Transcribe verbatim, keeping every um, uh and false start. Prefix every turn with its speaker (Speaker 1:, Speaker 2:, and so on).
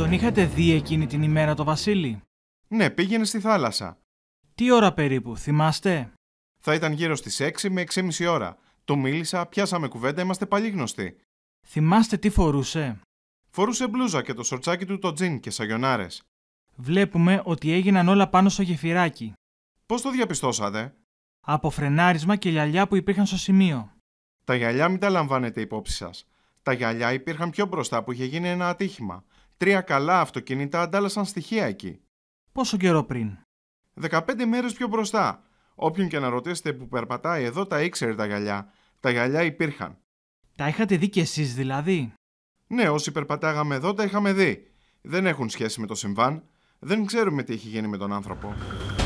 Speaker 1: Τον είχατε δει εκείνη την ημέρα το Βασίλη?
Speaker 2: Ναι, πήγαινε στη θάλασσα.
Speaker 1: Τι ώρα περίπου, θυμάστε?
Speaker 2: Θα ήταν γύρω στις έξι με έξι και μισή ώρα. Του μίλησα, πιάσαμε κουβέντα, είμαστε παλιοί γνωστοί.
Speaker 1: Θυμάστε τι φορούσε?
Speaker 2: Φορούσε μπλούζα και το σορτσάκι του το τζιν και σαγιονάρες.
Speaker 1: Βλέπουμε ότι έγιναν όλα πάνω στο γεφυράκι.
Speaker 2: Πώς το διαπιστώσατε?
Speaker 1: Από φρενάρισμα και γυαλιά που υπήρχαν στο σημείο.
Speaker 2: Τα γυαλιά μην τα λαμβάνετε υπόψη σας. Τα γυαλιά υπήρχαν πιο μπροστά που είχε γίνει ένα ατύχημα. Τρία καλά αυτοκίνητα αντάλλασαν στοιχεία εκεί.
Speaker 1: Πόσο καιρό πριν?
Speaker 2: Δεκαπέντε μέρες πιο μπροστά. Όποιον και να ρωτήσετε που περπατάει εδώ τα ήξερε τα γυαλιά. Τα γυαλιά υπήρχαν.
Speaker 1: Τα είχατε δει κι εσείς δηλαδή?
Speaker 2: Ναι, όσοι περπατάγαμε εδώ τα είχαμε δει. Δεν έχουν σχέση με το συμβάν. Δεν ξέρουμε τι έχει γίνει με τον άνθρωπο.